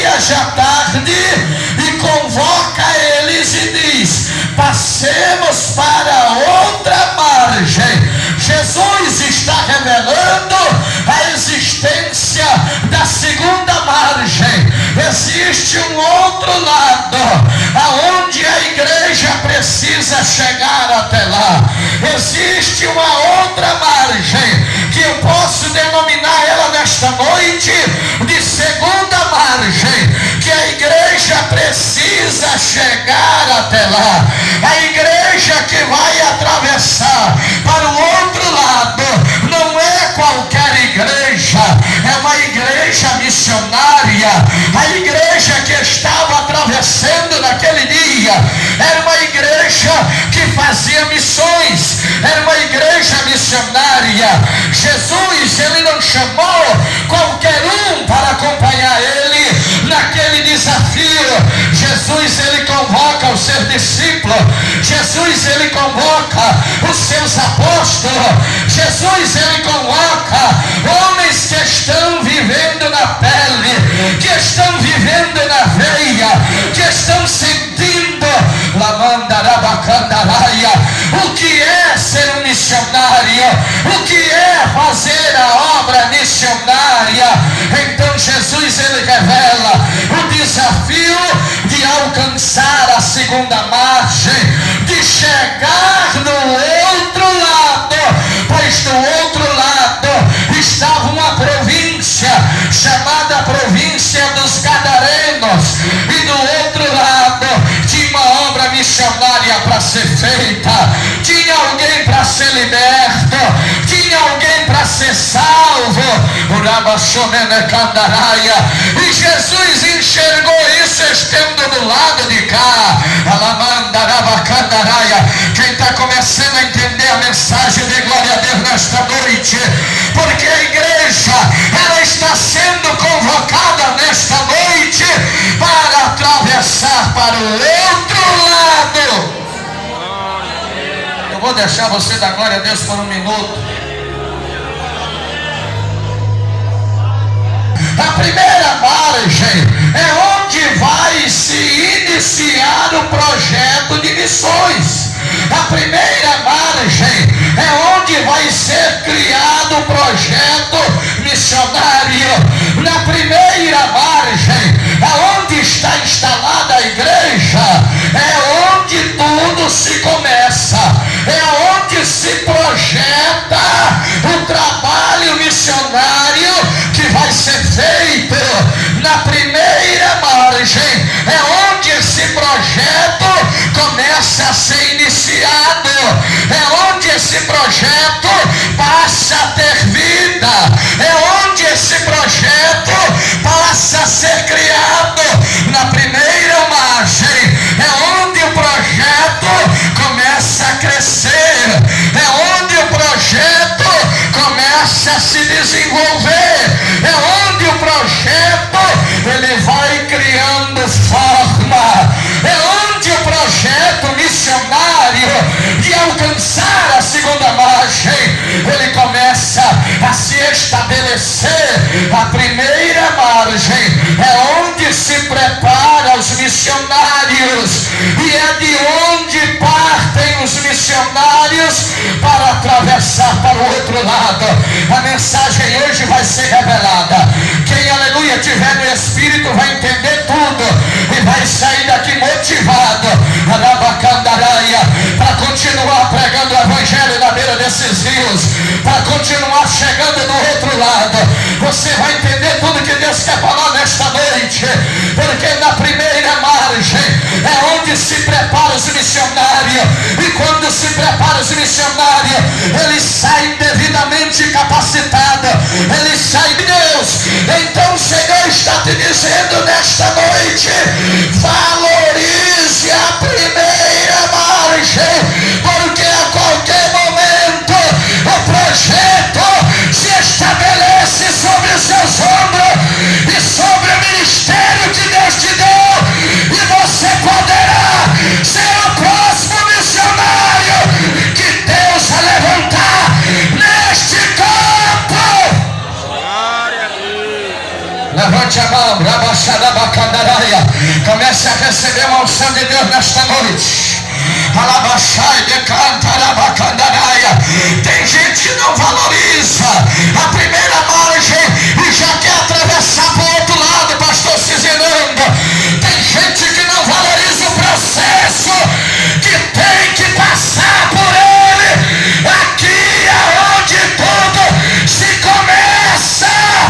dias da tarde e convoca eles e diz: passemos para outra margem. Jesus está revelando a existência da segunda margem. Existe um outro lado aonde a igreja precisa chegar até lá. Existe uma outra margem que eu posso denominar ela nesta noite de segunda margem, que a igreja precisa chegar até lá. A igreja que vai atravessar para o outro lado não é qualquer igreja, é uma igreja missionária. A igreja que estava atravessando naquele dia era uma igreja que fazia missões, era uma igreja missionária. Jesus, ele não chamou qualquer um para acompanhar ele naquele desafio. Jesus, ele convoca os seus discípulos. Jesus, ele convoca os seus apóstolos. Jesus, ele convoca homens que estão vivendo na pele, que estão vivendo na veia, que estão sentindo o que é ser um missionário, o que é fazer a obra missionária. Então Jesus, ele revela o desafio de alcançar a segunda margem, de chegar no outro lado, pois do outro lado estava uma província chamada província dos Gadarenos, e do outro lado tinha uma obra missionária para ser feita, tinha alguém para ser liberto, tinha alguém para ser salvo. E Jesus enxergou isso estando do lado de cá. Quem está começando a entender a mensagem de glória a Deus nesta noite, porque a igreja, ela está sendo convocada nesta noite para atravessar para o outro lado. Eu vou deixar você dar glória a Deus por um minuto. A primeira margem é onde vai se iniciar o projeto de missões. A primeira margem é onde vai ser criado o projeto missionário. Na primeira margem, aonde está instalada a igreja, é onde tudo se começa, é onde se projeta o trabalho missionário que vai ser feito. Na primeira margem é onde esse projeto começa a ser iniciado, é onde esse projeto passa a ter vida, é onde esse projeto passa a ser criado. Na primeira margem é onde o projeto começa a crescer, é onde o projeto começa a se desenvolver, é onde o projeto ele vai criando forma, é onde o projeto missionário de alcançar a segunda margem ele começa a se estabelecer. A primeira margem é onde se prepara os missionários, e é de onde partem os missionários para atravessar para o outro lado. A mensagem hoje vai ser revelada. Quem, aleluia, tiver no Espírito vai entender tudo e vai sair daqui motivado para continuar pregando o Evangelho na beira desses rios, para continuar chegando do outro lado. Você vai entender tudo que Deus quer falar nesta noite, porque na primeira margem é onde se prepara os missionários, e quando se prepara os missionários, eles saem devidamente capacitados, eles saem de Deus. Então o Senhor está te dizendo nesta noite: valorize a primeira margem, porque a qualquer momento o projeto se estabelece sobre os seus ombros e sobre o ministério que Deus te deu, e você poderá ser o próximo missionário que Deus vai levantar neste campo. Levante a mão. Comece a receber uma unção de Deus nesta noite. Tem gente que não valoriza a primeira margem e já quer atravessar para o outro lado, pastor Cizinando. Tem gente que não valoriza o processo que tem que passar por ele. Aqui é onde tudo se começa.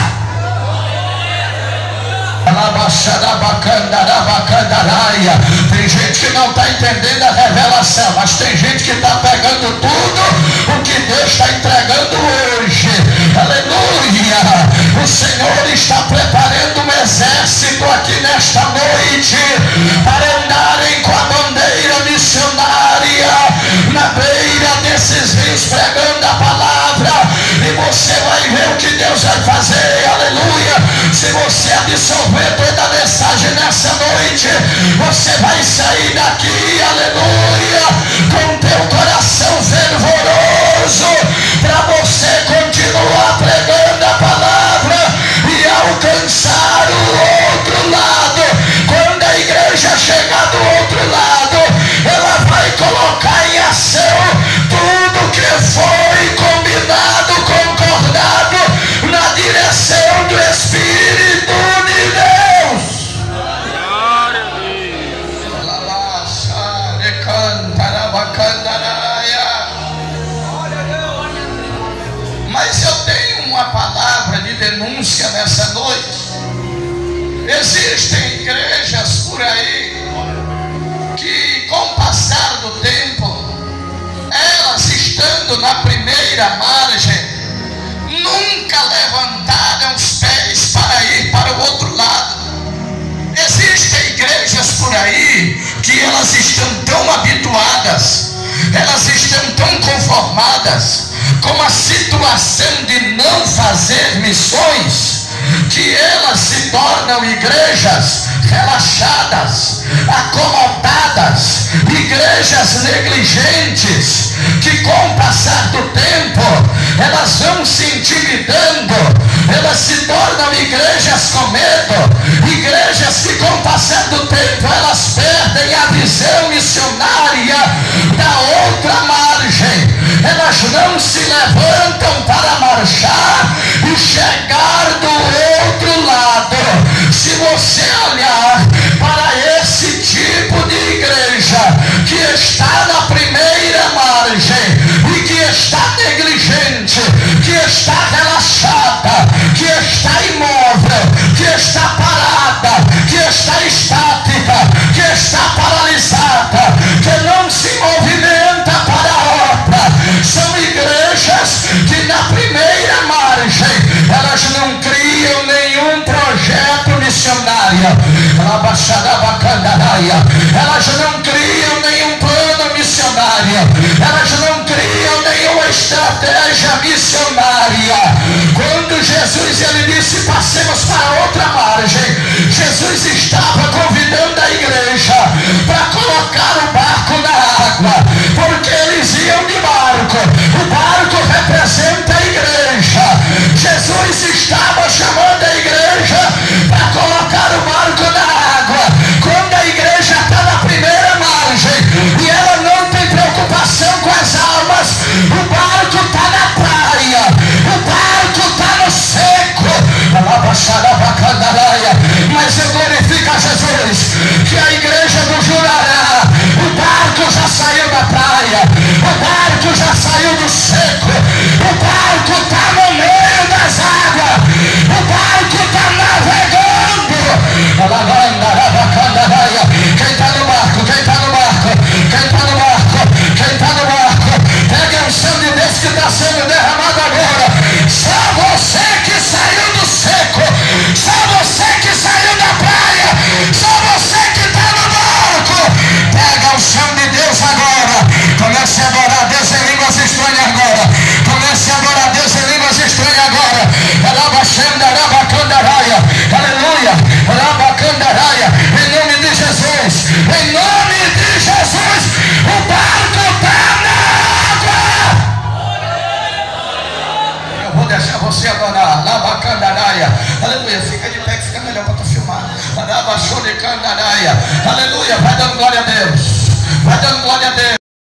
Tem gente que não está entendendo a revelação, mas tem gente que está pegando tudo o que Deus está entregando hoje. Aleluia! O Senhor está preparando um exército aqui nesta noite para andarem com a bandeira missionária na beira desses rios pregando a palavra, e você vai ver o que Deus vai fazer. Aleluia! Se você absorver toda a mensagem nessa noite, você vai sair daqui, aleluia, com teu coração fervoroso, para você continuar pregando a palavra e alcançar o outro lado. Quando a igreja chegar do outro lado, ela vai colocar em ação tudo que foi combinado, concordado na direção do Espírito de Deus. Mas eu tenho uma palavra de denúncia nessa noite. Existem igrejas por aí que, com o passar do tempo, elas estando na primeira margem, nunca levantaram os pés para ir para o outro lado. Existem igrejas por aí que elas estão tão habituadas, elas estão tão conformadas com a situação de não fazer missões, que elas se tornam igrejas relaxadas, acomodadas, igrejas negligentes, que com o passar do tempo elas vão se intimidando, elas se tornam igrejas com medo, igrejas que com o passar do tempo elas perdem a visão missionária da outra margem, elas não se levantam para marchar e chegar do outro lado. Se você olhar para esse tipo de igreja que está na primeira margem e que está negligente, que está relaxada, que está imóvel, que está parada, que está estática, que está paralisada, que não se movimenta para a obra, são igrejas que na primeira margem elas não criam nenhum projeto missionário, elas não criam nenhum plano missionário, elas não criam nenhuma estratégia missionária. Quando Jesus ele disse passemos para outra margem, Jesus estava convidando a igreja para colocar o barco na água, porque eles iam de barco, o barco representa a igreja. Jesus estava chamando a igreja para colocar o barco na água. Quando a igreja está na primeira margem e ela não tem preocupação com as almas, o barco está na praia, o barco está no seco. Mas eu glorifico a Jesus que a igreja do Jurará, o barco já saiu da praia, o barco já saiu do seco, o barco está no meio das águas, o barco está navegando. Quem está no barco? Quem está no barco? Quem está no barco? Quem está no barco? Pegue a unção de Deus que está sendo derramada agora. Só você que saiu do seco, só você que saiu da praia, só você que está no Aleluia, vai dando glória a Deus. Vai dando glória a Deus.